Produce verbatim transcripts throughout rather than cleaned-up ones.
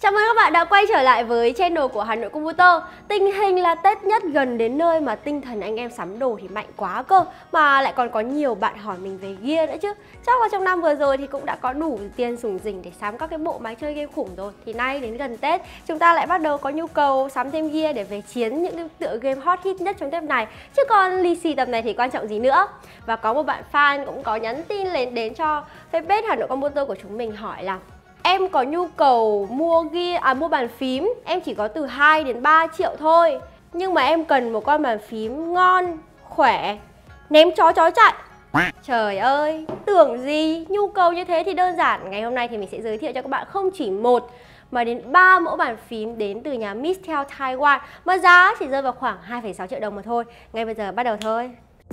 Chào mừng các bạn đã quay trở lại với channel của Hà Nội Computer. Tình hình là Tết nhất gần đến nơi mà tinh thần anh em sắm đồ thì mạnh quá cơ. Mà lại còn có nhiều bạn hỏi mình về gear nữa chứ. Chắc là trong năm vừa rồi thì cũng đã có đủ tiền sủng rỉnh để sắm các cái bộ máy chơi game khủng rồi. Thì nay đến gần Tết, chúng ta lại bắt đầu có nhu cầu sắm thêm gear để về chiến những cái tựa game hot hit nhất trong Tết này. Chứ còn lì xì tầm này thì quan trọng gì nữa. Và có một bạn fan cũng có nhắn tin lên đến cho fanpage Hà Nội Computer của chúng mình hỏi là: em có nhu cầu mua gear, à mua bàn phím, em chỉ có từ hai đến ba triệu thôi. Nhưng mà em cần một con bàn phím ngon, khỏe, ném chó chó chạy. Trời ơi, tưởng gì, nhu cầu như thế thì đơn giản. Ngày hôm nay thì mình sẽ giới thiệu cho các bạn không chỉ một mà đến ba mẫu bàn phím đến từ nhà Mistel Taiwan mà giá chỉ rơi vào khoảng hai phẩy sáu triệu đồng mà thôi. Ngay bây giờ bắt đầu thôi.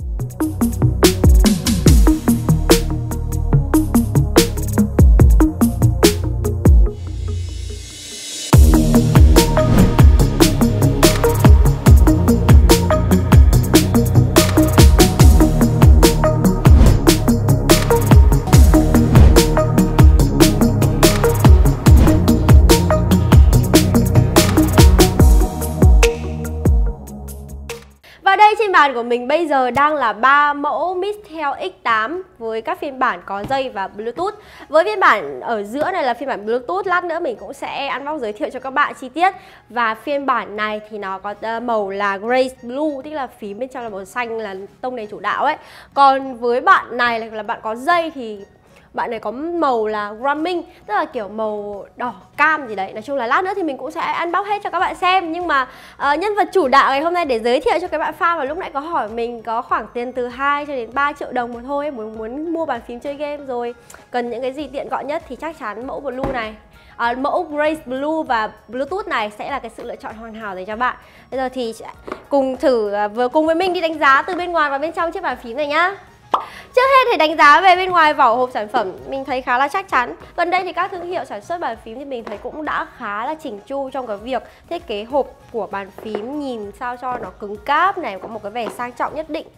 Và đây trên bàn của mình bây giờ đang là ba mẫu Mistel X tám với các phiên bản có dây và Bluetooth. Với phiên bản ở giữa này là phiên bản Bluetooth, lát nữa mình cũng sẽ unbox giới thiệu cho các bạn chi tiết. Và phiên bản này thì nó có màu là Grace Blue, tức là phím bên trong là màu xanh, là tông nền chủ đạo ấy. Còn với bạn này là bạn có dây thì bạn này có màu là Graming, tức là kiểu màu đỏ cam gì đấy. Nói chung là lát nữa thì mình cũng sẽ unbox hết cho các bạn xem. Nhưng mà uh, nhân vật chủ đạo ngày hôm nay để giới thiệu cho các bạn fan mà lúc nãy có hỏi mình có khoảng tiền từ hai cho đến ba triệu đồng mà thôi, muốn muốn mua bàn phím chơi game rồi cần những cái gì tiện gọn nhất thì chắc chắn mẫu Blue này, uh, mẫu Grace Blue và Bluetooth này sẽ là cái sự lựa chọn hoàn hảo dành cho bạn. Bây giờ thì cùng thử uh, vừa cùng với mình đi đánh giá từ bên ngoài và bên trong chiếc bàn phím này nhá. Trước hết thì đánh giá về bên ngoài vỏ hộp sản phẩm, mình thấy khá là chắc chắn. Gần đây thì các thương hiệu sản xuất bàn phím thì mình thấy cũng đã khá là chỉnh chu trong cái việc thiết kế hộp của bàn phím, nhìn sao cho nó cứng cáp này, có một cái vẻ sang trọng nhất định.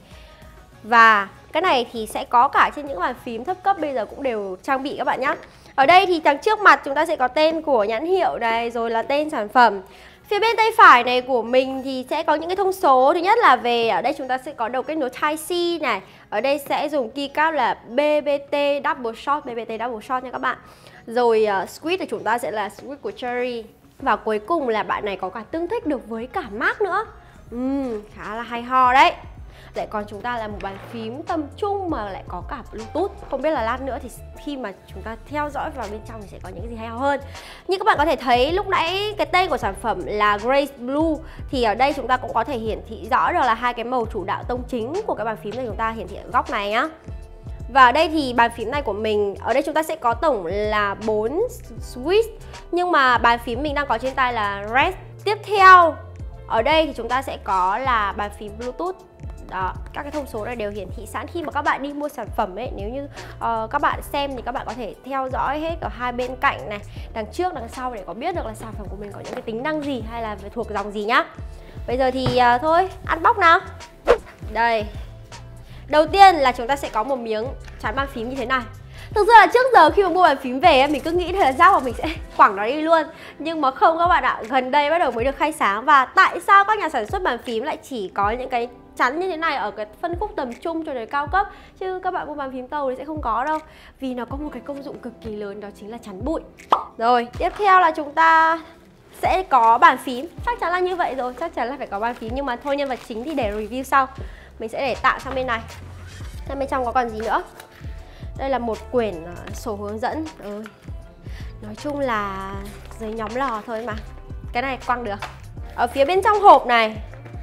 Và cái này thì sẽ có cả trên những bàn phím thấp cấp bây giờ cũng đều trang bị các bạn nhé. Ở đây thì đằng trước mặt chúng ta sẽ có tên của nhãn hiệu này, rồi là tên sản phẩm. Phía bên tay phải này của mình thì sẽ có những cái thông số. Thứ nhất là về ở đây chúng ta sẽ có đầu kết nối Type-C này. Ở đây sẽ dùng keycap là bê bê tê Double Shot, bê bê tê Double Shot nha các bạn. Rồi uh, switch của chúng ta sẽ là switch của Cherry. Và cuối cùng là bạn này có cả tương thích được với cả Mac nữa. uhm, Khá là hay ho đấy. Lại còn chúng ta là một bàn phím tầm trung mà lại có cả Bluetooth. Không biết là lát nữa thì khi mà chúng ta theo dõi vào bên trong thì sẽ có những gì hay ho hơn. Như các bạn có thể thấy lúc nãy cái tên của sản phẩm là Grace Blue, thì ở đây chúng ta cũng có thể hiển thị rõ được là hai cái màu chủ đạo tông chính của cái bàn phím này chúng ta hiển thị ở góc này nhá. Và ở đây thì bàn phím này của mình, ở đây chúng ta sẽ có tổng là bốn switch, nhưng mà bàn phím mình đang có trên tay là Red. Tiếp theo ở đây thì chúng ta sẽ có là bàn phím Bluetooth. Đó, các cái thông số này đều hiển thị sẵn khi mà các bạn đi mua sản phẩm ấy. Nếu như uh, các bạn xem thì các bạn có thể theo dõi hết ở hai bên cạnh này, đằng trước, đằng sau để có biết được là sản phẩm của mình có những cái tính năng gì hay là thuộc dòng gì nhá. Bây giờ thì uh, thôi, unbox nào. Đây. Đầu tiên là chúng ta sẽ có một miếng chắn bàn phím như thế này. Thực ra là trước giờ khi mà mua bàn phím về mình cứ nghĩ là rác và mình sẽ quẳng nó đi luôn. Nhưng mà không các bạn ạ, gần đây bắt đầu mới được khai sáng. Và tại sao các nhà sản xuất bàn phím lại chỉ có những cái chắn như thế này ở cái phân khúc tầm trung cho đến cao cấp, chứ các bạn mua bàn phím tàu thì sẽ không có đâu. Vì nó có một cái công dụng cực kỳ lớn, đó chính là chắn bụi. Rồi, tiếp theo là chúng ta sẽ có bàn phím. Chắc chắn là như vậy rồi, chắc chắn là phải có bàn phím. Nhưng mà thôi, nhân vật chính thì để review sau. Mình sẽ để tạm sang bên này. Sang bên trong có còn gì nữa. Đây là một quyển sổ hướng dẫn. ừ. Nói chung là giấy nhóm lò thôi mà. Cái này quăng được. Ở phía bên trong hộp này,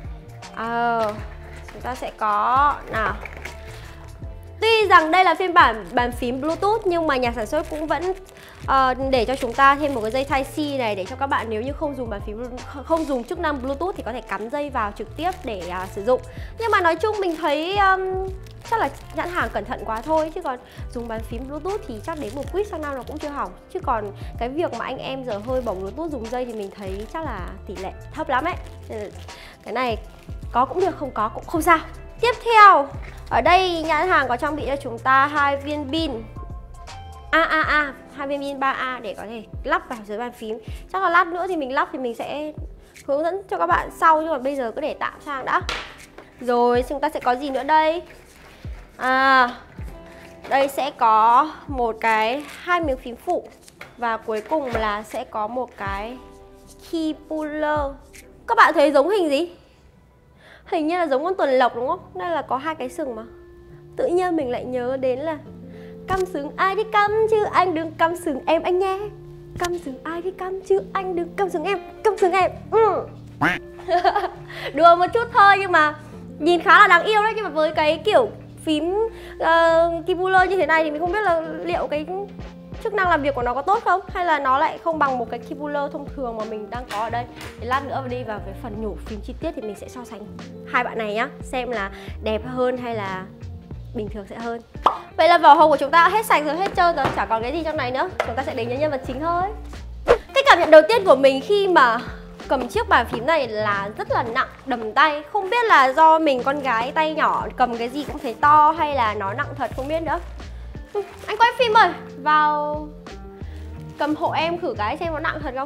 à, chúng ta sẽ có nào. Tuy rằng đây là phiên bản bàn phím Bluetooth nhưng mà nhà sản xuất cũng vẫn uh, để cho chúng ta thêm một cái dây Type-C này để cho các bạn nếu như không dùng bàn phím, không dùng chức năng Bluetooth thì có thể cắm dây vào trực tiếp để uh, sử dụng. Nhưng mà nói chung mình thấy um, chắc là nhãn hàng cẩn thận quá thôi, chứ còn dùng bàn phím Bluetooth thì chắc đến một quýt sang năm nó cũng chưa hỏng. Chứ còn cái việc mà anh em giờ hơi bỏng Bluetooth dùng dây thì mình thấy chắc là tỷ lệ thấp lắm ấy. Cái này có cũng được, không có cũng không sao. Tiếp theo, ở đây nhãn hàng có trang bị cho chúng ta hai viên pin A A A, hai viên pin ba A để có thể lắp vào dưới bàn phím. Chắc là lát nữa thì mình lắp thì mình sẽ hướng dẫn cho các bạn sau, nhưng mà bây giờ cứ để tạm sang đã. Rồi chúng ta sẽ có gì nữa đây? À, đây sẽ có một cái hai miếng phím phụ và cuối cùng là sẽ có một cái key puller. Các bạn thấy giống hình gì? Hình như là giống con tuần lộc đúng không? Đây là có hai cái sừng mà. Tự nhiên mình lại nhớ đến là cắm sừng ai đi cắm chứ anh đừng cắm sừng em anh nhé. Cắm sừng ai đi cắm chứ anh đừng cắm sừng em. Cắm sừng em. Ừ. Đùa một chút thôi nhưng mà nhìn khá là đáng yêu đấy. Nhưng mà với cái kiểu phím uh, keyboard như thế này thì mình không biết là liệu cái chức năng làm việc của nó có tốt không, hay là nó lại không bằng một cái keyboard thông thường mà mình đang có ở đây. Thì lát nữa đi vào cái phần nhổ phím chi tiết thì mình sẽ so sánh hai bạn này nhá, xem là đẹp hơn hay là bình thường sẽ hơn. Vậy là vỏ hộp của chúng ta hết sạch rồi, hết trơn rồi, chả còn cái gì trong này nữa. Chúng ta sẽ đến với nhân vật chính thôi. Cái cảm nhận đầu tiên của mình khi mà cầm chiếc bàn phím này là rất là nặng, đầm tay. Không biết là do mình con gái tay nhỏ cầm cái gì cũng thấy to hay là nó nặng thật không biết nữa. Ừ, anh quay phim ơi, vào cầm hộ em thử cái xem nó nặng thật không.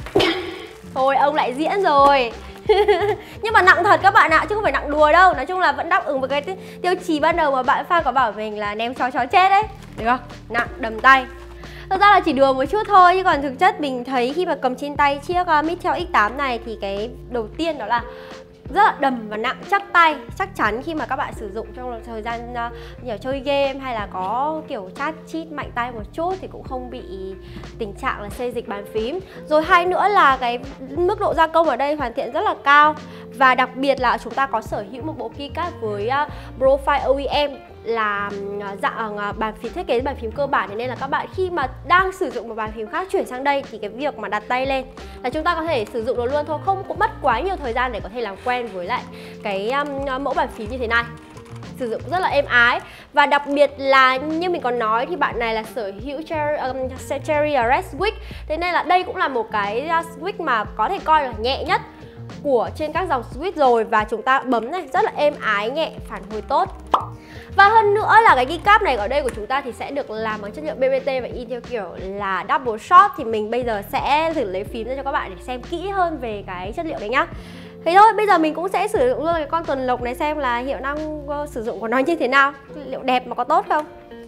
Thôi ông lại diễn rồi. Nhưng mà nặng thật các bạn ạ, chứ không phải nặng đùa đâu. Nói chung là vẫn đáp ứng với cái tiêu chí ban đầu mà bạn fan có bảo mình là ném chó chó chết đấy. Được không? Nặng, đầm tay. Thật ra là chỉ đùa một chút thôi, chứ còn thực chất mình thấy khi mà cầm trên tay chiếc uh, Mistel X tám này thì cái đầu tiên đó là rất là đầm và nặng, chắc tay. Chắc chắn khi mà các bạn sử dụng trong thời gian uh, nhiều chơi game hay là có kiểu chat chít mạnh tay một chút thì cũng không bị tình trạng là xê dịch bàn phím. Rồi hai nữa là cái mức độ gia công ở đây hoàn thiện rất là cao. Và đặc biệt là chúng ta có sở hữu một bộ keycap với uh, profile o e em là dạng bàn phím thiết kế bàn phím cơ bản, nên là các bạn khi mà đang sử dụng một bàn phím khác chuyển sang đây thì cái việc mà đặt tay lên là chúng ta có thể sử dụng được luôn thôi, không có mất quá nhiều thời gian để có thể làm quen với lại cái um, mẫu bàn phím như thế này. Sử dụng rất là êm ái. Và đặc biệt là như mình còn nói thì bạn này là sở hữu cherry, um, cherry red switch. Thế nên là đây cũng là một cái switch mà có thể coi là nhẹ nhất của trên các dòng switch rồi. Và chúng ta bấm này rất là êm ái, nhẹ, phản hồi tốt. Và hơn nữa là cái keycap này ở đây của chúng ta thì sẽ được làm bằng chất liệu bê bê tê và in theo kiểu là double shot. Thì mình bây giờ sẽ thử lấy phím ra cho các bạn để xem kỹ hơn về cái chất liệu đấy nhá. Thế thôi, bây giờ mình cũng sẽ sử dụng luôn cái con tuần lộc này xem là hiệu năng sử dụng của nó như thế nào. Liệu đẹp mà có tốt không?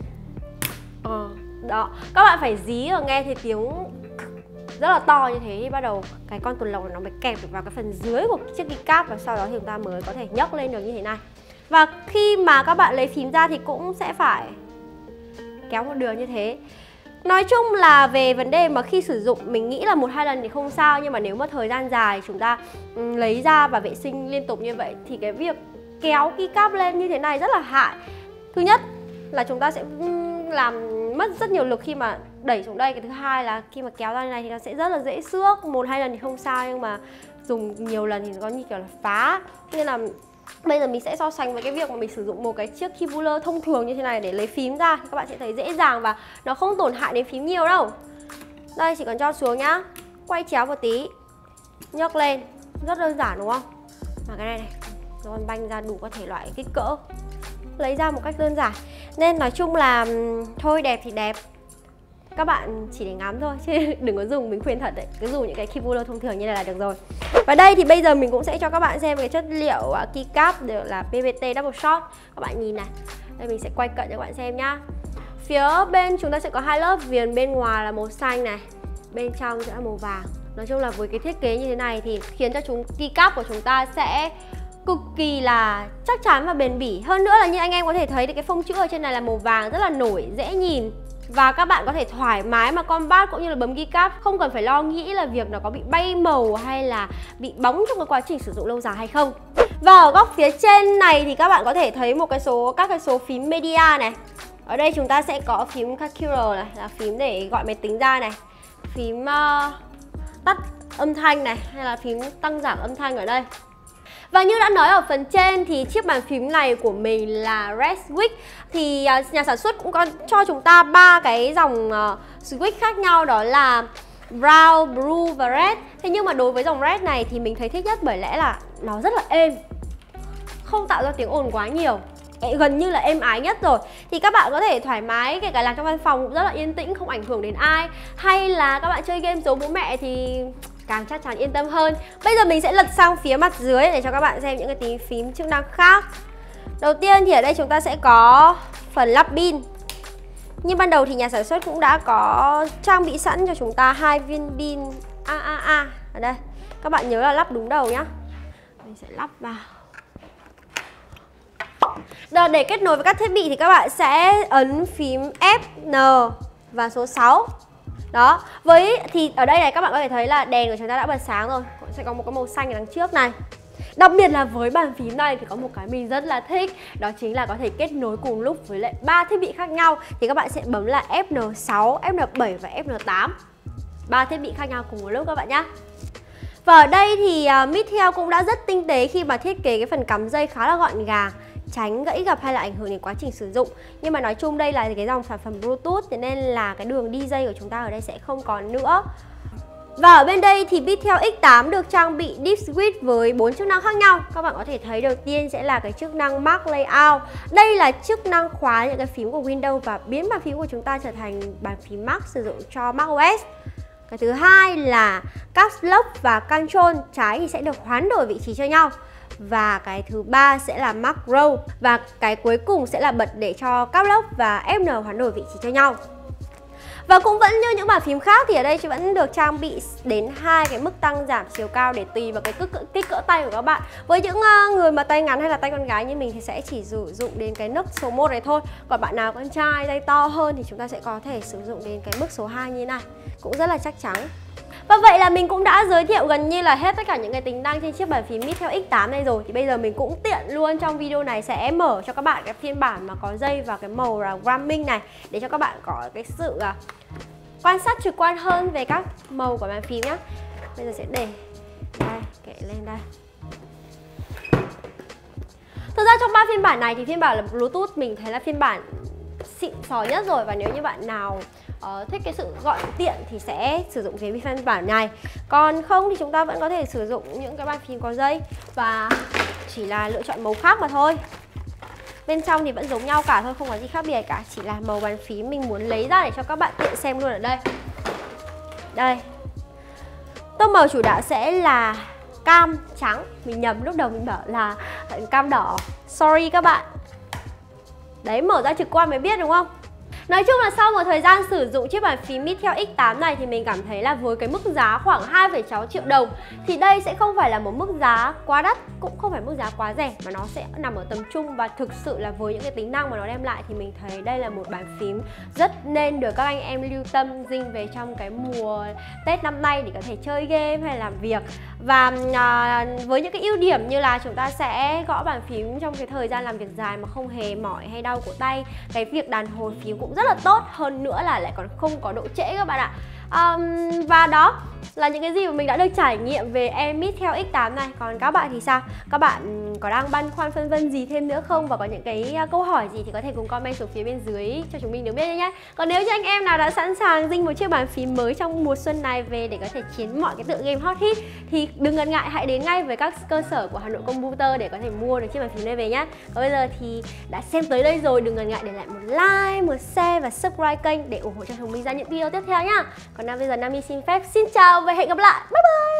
Ờ, đó, các bạn phải dí và nghe thấy tiếng rất là to như thế thì bắt đầu cái con tuần lộc nó mới kẹp được vào cái phần dưới của chiếc keycap, và sau đó thì chúng ta mới có thể nhấc lên được như thế này. Và khi mà các bạn lấy phím ra thì cũng sẽ phải kéo một đường như thế. Nói chung là về vấn đề mà khi sử dụng mình nghĩ là một hai lần thì không sao, nhưng mà nếu mà thời gian dài chúng ta um, lấy ra và vệ sinh liên tục như vậy thì cái việc kéo keycap lên như thế này rất là hại. Thứ nhất là chúng ta sẽ um, làm mất rất nhiều lực khi mà đẩy xuống đây. Cái thứ hai là khi mà kéo ra như này thì nó sẽ rất là dễ xước. Một hai lần thì không sao, nhưng mà dùng nhiều lần thì nó có như kiểu là phá. Nên là bây giờ mình sẽ so sánh với cái việc mà mình sử dụng một cái chiếc keyboard thông thường như thế này để lấy phím ra thì các bạn sẽ thấy dễ dàng và nó không tổn hại đến phím nhiều đâu. Đây, chỉ cần cho xuống nhá, quay chéo một tí, nhấc lên, rất đơn giản đúng không? Và cái này này, nó còn banh ra đủ các thể loại kích cỡ, lấy ra một cách đơn giản. Nên nói chung là thôi, đẹp thì đẹp, các bạn chỉ để ngắm thôi chứ đừng có dùng, mình khuyên thật đấy, cứ dùng những cái keyboard thông thường như này là được rồi. Và đây thì bây giờ mình cũng sẽ cho các bạn xem cái chất liệu uh, keycap đều là bê bê tê double shot. Các bạn nhìn này, đây mình sẽ quay cận cho các bạn xem nhá. Phía bên chúng ta sẽ có hai lớp viền, bên ngoài là màu xanh này, bên trong sẽ là màu vàng. Nói chung là với cái thiết kế như thế này thì khiến cho chúng keycap của chúng ta sẽ cực kỳ là chắc chắn và bền bỉ. Hơn nữa là như anh em có thể thấy thì cái phông chữ ở trên này là màu vàng, rất là nổi, dễ nhìn. Và các bạn có thể thoải mái mà combat cũng như là bấm keycap, không cần phải lo nghĩ là việc nó có bị bay màu hay là bị bóng trong cái quá trình sử dụng lâu dài hay không. Và ở góc phía trên này thì các bạn có thể thấy một cái số các cái số phím media này. Ở đây chúng ta sẽ có phím calculator này, là phím để gọi máy tính ra này, phím uh, tắt âm thanh này, hay là phím tăng giảm âm thanh ở đây. Và như đã nói ở phần trên thì chiếc bàn phím này của mình là Red Switch. Thì nhà sản xuất cũng có cho chúng ta ba cái dòng uh, switch khác nhau, đó là Brown, Blue và Red. Thế nhưng mà đối với dòng Red này thì mình thấy thích nhất bởi lẽ là nó rất là êm, không tạo ra tiếng ồn quá nhiều. gần như là êm ái nhất rồi. Thì các bạn có thể thoải mái, kể cả làm trong văn phòng cũng rất là yên tĩnh, không ảnh hưởng đến ai. Hay là các bạn chơi game giấu bố mẹ thì càng chắc chắn yên tâm hơn. Bây giờ mình sẽ lật sang phía mặt dưới để cho các bạn xem những cái tí phím chức năng khác. Đầu tiên thì ở đây chúng ta sẽ có phần lắp pin. Như ban đầu thì nhà sản xuất cũng đã có trang bị sẵn cho chúng ta hai viên pin a a a ở đây. Các bạn nhớ là lắp đúng đầu nhá. Mình sẽ lắp vào. Rồi, để kết nối với các thiết bị thì các bạn sẽ ấn phím F N và số sáu. Đó, với thì ở đây này các bạn có thể thấy là đèn của chúng ta đã bật sáng rồi. Sẽ có một cái màu xanh ở đằng trước này. Đặc biệt là với bàn phím này thì có một cái mình rất là thích. Đó chính là có thể kết nối cùng lúc với lại ba thiết bị khác nhau. Thì các bạn sẽ bấm là F N sáu, F N bảy và F N tám. Ba thiết bị khác nhau cùng một lúc các bạn nhé. Và ở đây thì uh, Mithel cũng đã rất tinh tế khi mà thiết kế cái phần cắm dây khá là gọn gàng, tránh gãy gập hay là ảnh hưởng đến quá trình sử dụng. Nhưng mà nói chung đây là cái dòng sản phẩm Bluetooth, thế nên là cái đường đi dây của chúng ta ở đây sẽ không còn nữa. Và ở bên đây thì Mithel X tám được trang bị Deep Switch với bốn chức năng khác nhau. Các bạn có thể thấy đầu tiên sẽ là cái chức năng Mark Layout. Đây là chức năng khóa những cái phím của Windows và biến bàn phím của chúng ta trở thành bàn phím Mac sử dụng cho macOS. Cái thứ hai là Caps Lock và Control trái thì sẽ được hoán đổi vị trí cho nhau. Và cái thứ ba sẽ là Mark Row. Và cái cuối cùng sẽ là bật để cho Caps Lock và F N hoán đổi vị trí cho nhau. Và cũng vẫn như những bàn phím khác thì ở đây vẫn được trang bị đến hai cái mức tăng giảm chiều cao để tùy vào cái kích cỡ, kích cỡ tay của các bạn. Với những người mà tay ngắn hay là tay con gái như mình thì sẽ chỉ sử dụng đến cái nấc số một này thôi. Còn bạn nào con trai tay to hơn thì chúng ta sẽ có thể sử dụng đến cái mức số hai như thế này. Cũng rất là chắc chắn. Và vậy là mình cũng đã giới thiệu gần như là hết tất cả những cái tính năng trên chiếc bàn phím Mithel X tám này rồi. Thì bây giờ mình cũng tiện luôn trong video này sẽ mở cho các bạn cái phiên bản mà có dây và cái màu là Graming này, để cho các bạn có cái sự uh, quan sát trực quan hơn về các màu của bàn phím nhé. Bây giờ sẽ để đây, kệ lên đây. Thực ra trong ba phiên bản này thì phiên bản là Bluetooth mình thấy là phiên bản xịn sò nhất rồi. Và nếu như bạn nào uh, thích cái sự gọn tiện thì sẽ sử dụng cái phiên bản này. Còn không thì chúng ta vẫn có thể sử dụng những cái bàn phím có dây và chỉ là lựa chọn màu khác mà thôi. Bên trong thì vẫn giống nhau cả thôi, không có gì khác biệt cả. Chỉ là màu bàn phím mình muốn lấy ra để cho các bạn tiện xem luôn ở đây. Đây, tông màu chủ đạo sẽ là cam trắng. Mình nhầm, lúc đầu mình bảo là cam đỏ. Sorry các bạn. Đấy, mở ra trực quan mới biết đúng không? Nói chung là sau một thời gian sử dụng chiếc bàn phím Mithel X tám này thì mình cảm thấy là với cái mức giá khoảng hai phẩy sáu triệu đồng thì đây sẽ không phải là một mức giá quá đắt, cũng không phải mức giá quá rẻ, mà nó sẽ nằm ở tầm trung. Và thực sự là với những cái tính năng mà nó đem lại thì mình thấy đây là một bàn phím rất nên được các anh em lưu tâm dinh về trong cái mùa Tết năm nay để có thể chơi game hay làm việc. Và à, với những cái ưu điểm như là chúng ta sẽ gõ bàn phím trong cái thời gian làm việc dài mà không hề mỏi hay đau cổ tay. Cái việc đàn hồi phím cũng rất là tốt, hơn nữa là lại còn không có độ trễ các bạn ạ. um, Và đó là những cái gì mà mình đã được trải nghiệm về em Mithel X tám này. Còn các bạn thì sao? Các bạn có đang băn khoăn phân vân gì thêm nữa không? Và có những cái câu hỏi gì thì có thể cùng comment xuống phía bên dưới cho chúng mình được biết nhé. Còn nếu như anh em nào đã sẵn sàng dinh một chiếc bàn phím mới trong mùa xuân này về để có thể chiến mọi cái tựa game hot hit thì đừng ngần ngại, hãy đến ngay với các cơ sở của Hà Nội Computer để có thể mua được chiếc bàn phím này về nhé. Còn bây giờ thì đã xem tới đây rồi, đừng ngần ngại để lại một like, một share và subscribe kênh để ủng hộ cho chúng mình ra những video tiếp theo nhá. Còn bây giờ Nami xin phép xin chào và hẹn gặp lại. Bye bye.